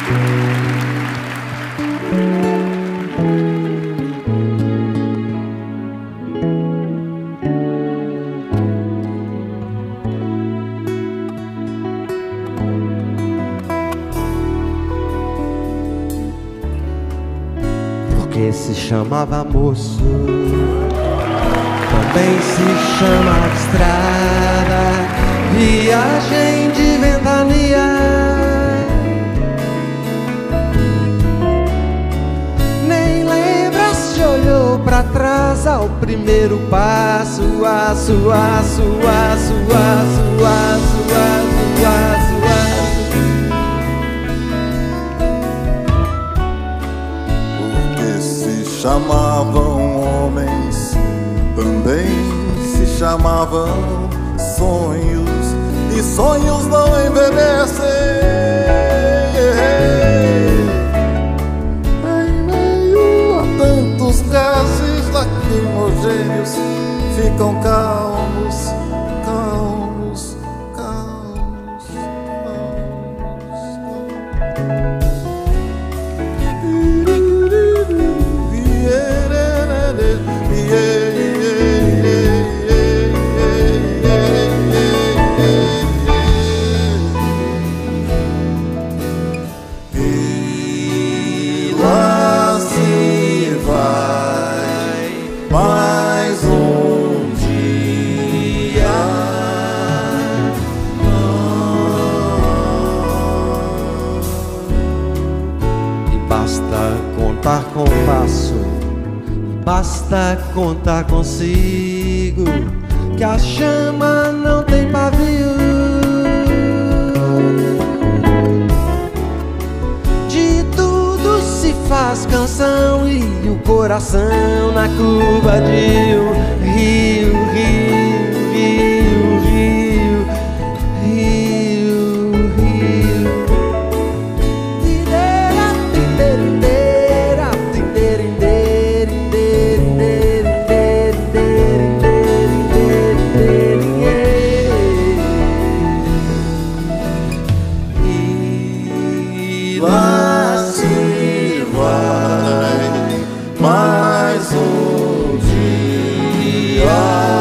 Porque se chamava moço, também se chamava estrada, viagem de ventania. Nem lembra se olhou pra trás ao primeiro passo, aço, aço, aço, aço, aço, aço, aço, aço. Porque se chamavam homens, também se chamavam sonhos, e sonhos não envelhecem. Em meio a tantos gases lacrimogêneos, ficam calmos, calmos, calmos, e lá se vai mais um dia. E basta contar com o passo, basta contar consigo, que a chama não tem pavio. De tudo se faz canção e o coração na curva de um rio, rio, rio, rio, rio, rio. Tideira, tideira, tideira, E lá se vai mais um dia.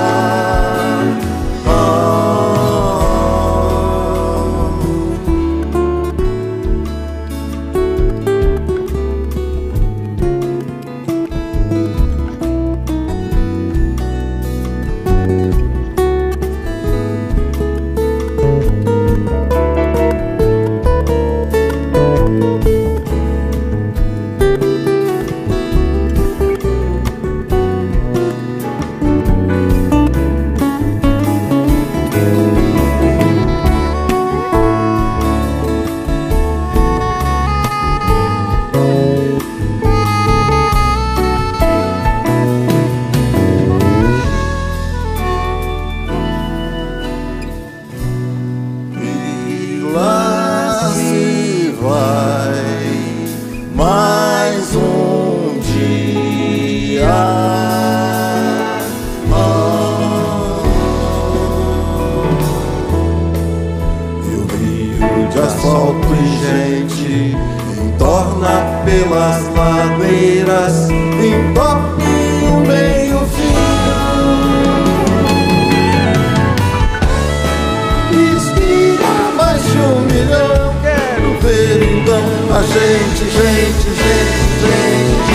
Lá se vai mais um dia. E o rio de asfalto e gente entorna pelas ladeiras, entope o meio-fio. Mais de 1 milhão, quero ver então a gente, gente, gente, gente.